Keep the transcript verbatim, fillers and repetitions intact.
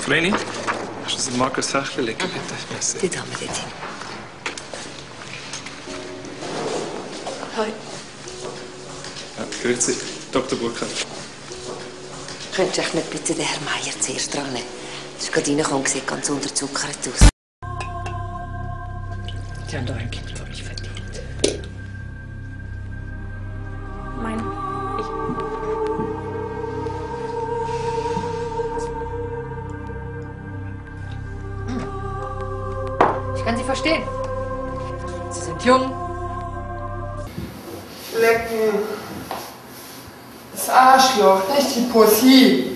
Vreni, kannst du den Markus Sächler legen, bitte? Merci. Die Dame dort hin. Hoi. Ja, grüezi. Doktor Burkhardt. Könntest du echt nicht bitte den Herrn Meier zuerst dran nehmen? Das ist gerade reingekommen und sieht ganz unterzuckert aus. Sie haben doch ein Kind von mich verdient. Mein. Ich. Ich kann Sie verstehen. Sie sind jung. Lecken. Das Arschloch, nicht die Pussy.